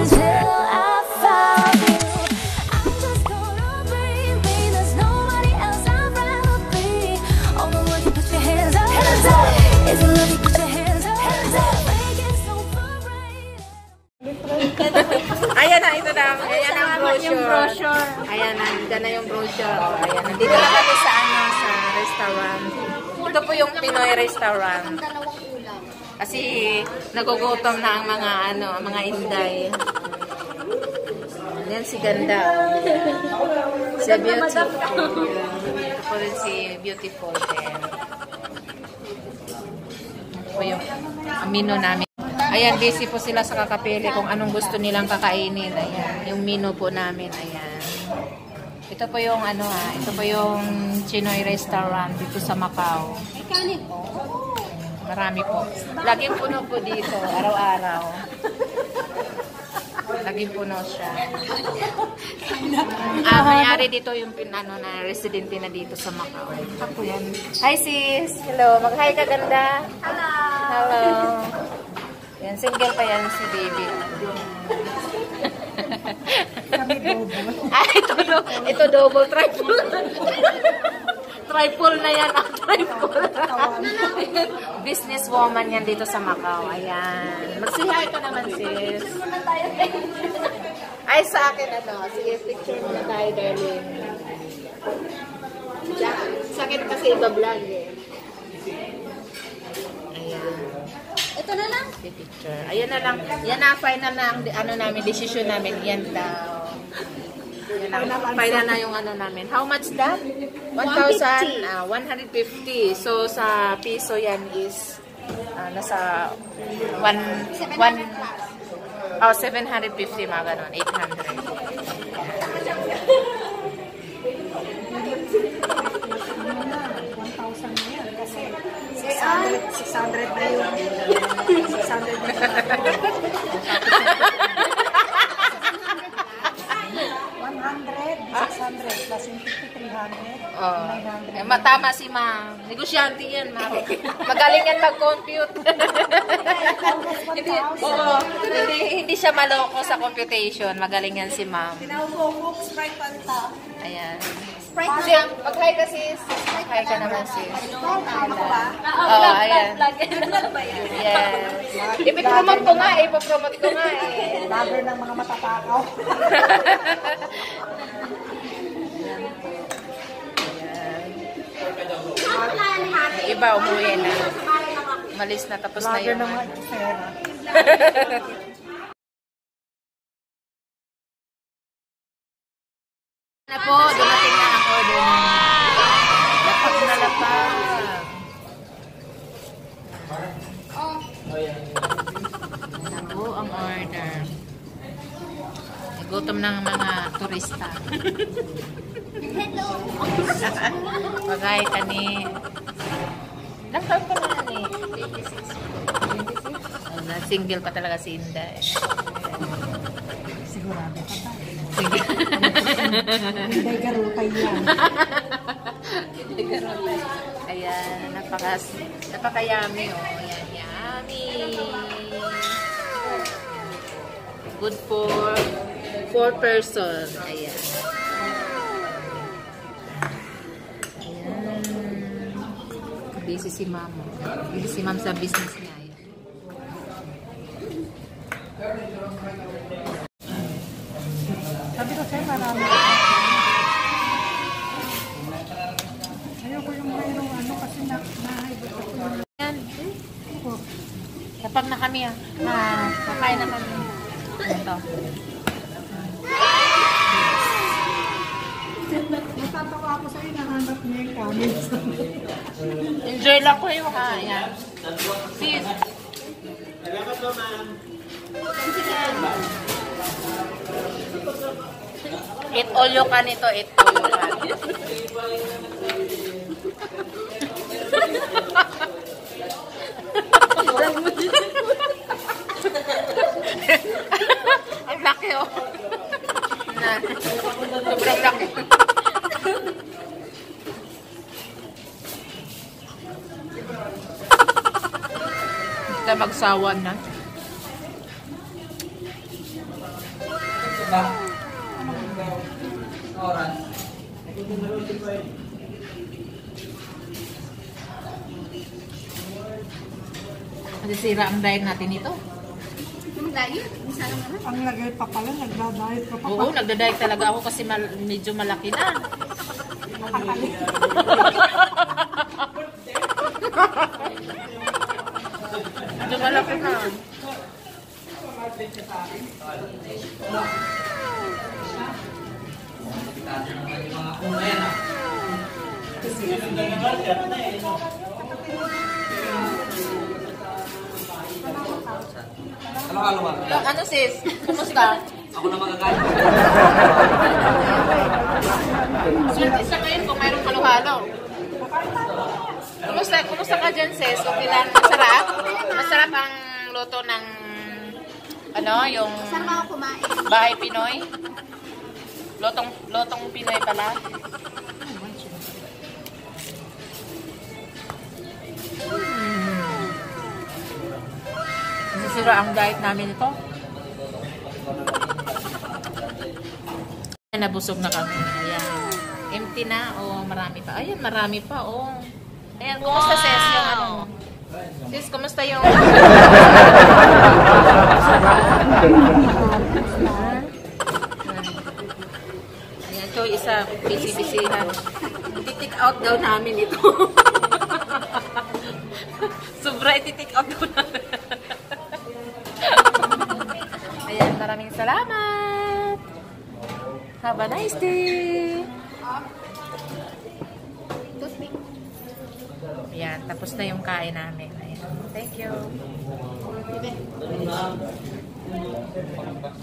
until I found you. I'm just gonna breathe, there's nobody else I'd rather be. All the world, you put your hands up, hands up. If you love me, put your hands up, hands up. Make it so bright. Ayan na, ito na. Ayan ang brochure. Ayan na, dyan na yung brochure. O, ayan, nandito na kami sa ano, sa restaurant. Ito po yung Pinoy restaurant. Kasi nagugutom na ang mga ano, mga Inday. Yan si Ganda. Si Beautiful. Ito po rin si Beautiful din. Ito po yung menu namin. Ayan, busy po sila sa kakapili kung anong gusto nilang kakainin. Ayan, yung menu po namin. Ayan. Ito po yung ano ito po yung Pinoy restaurant dito sa Macau. May kanin po. Marami po. Laging puno po dito, araw-araw. Laging puno siya. May-ari dito yung ano na residente na dito sa Macau. Ako yan. Hi sis! Hello! Mag-hi ka, Ganda! Hello! Hello! Yan, single pa yan si baby. Kami double. Ito double, triple. Triple na yan. Triple. Businesswoman yan dito sa Macau. Ayan. Mag-say ka naman, sis. Ay, sa akin, ano. Sige, picture muna tayo, darling. Sa akin kasi iba-vlog eh. Ayan. Ito na lang. Picture. Ayan na lang. Yan na, final na ang ano namin, decision namin. Yan daw. Yan na. Final na yung ano namin. How much that? 1,150. So, sa piso yan is nasa 750 mga ganun. 600 na yun. 600 na yun. 100, 600, plus yung 5300, 900. Matama si ma'am. Negosyante yan, ma'am. Magaling yan mag-compute. hindi siya maloko sa computation. Magaling yan si ma'am. Tinawag Sprite Panta. Ayan. Mag-hi ka sis. Mag-hi ka naman sis. Oo, ayan. Yes. Ipipromote ko nga eh. Ipipromote ko nga eh. Lager ng mga matatakaw. Iba umuwi na. Malis na tapos na Lager yung ng mga pera. na po, dumating na ang order na. Lapag na lapag. Na po ang order. Gutom ng mga turista. Bagay ka ni... Ilang taon ka na ni? 26. Single pa talaga si Inday. Sigurado ka ba? Hindi garutay yan. Hindi garutay. Ayan, napaka-yummy oh. Ayan, yummy. Good for 4 person. Ayan. Ayan. Busy si ma'am. Busy si ma'am sa business niya. Ayan. Sabi ko sa'yo, marami. Ayoko yung mayroong ano kasi nahaibot ako. Ayan. Kapag na kami kakain na kami. Ito. Natatawa ako sa'yo, nahanap niya yung comments. Enjoy lang ko yung ayan. Sis. Salamat po, ma'am. Eat all you can ito. Eat all you can. Ang laki oh. Sobrang laki. Magsawan na. Masisira ang diet natin ito. Yung diet, isa lang naman. Ang lagay pa pala, nagda-diet ka pa. Oo, nagda-diet talaga ako kasi medyo malaki na. Medyo malaki na. Ano sis? Kumusta? Ako na magagalit. Swerte sa ngayon kung mayroong halo-halo. Kumusta ka dyan sis? Okay lang? Masarap? Masarap ang luto ng yung Saan ba ako kumain? bahay Pinoy? Lotong Pinoy pala. Nasisira ang diet namin ito. Nabusog na kami. Ayan. Empty na. O, marami pa. Ayan, marami pa. O. Ayan, kumusta sis yung ano? Sis, kumusta yung... Ayan, ito isa. Busy-busyhan. Iti-take out daw namin ito. Sobra iti-take out daw namin. Ayan, maraming salamat. Have a nice day. Toothpick. Ayan, tapos na yung kain namin. Ayan. Thank you.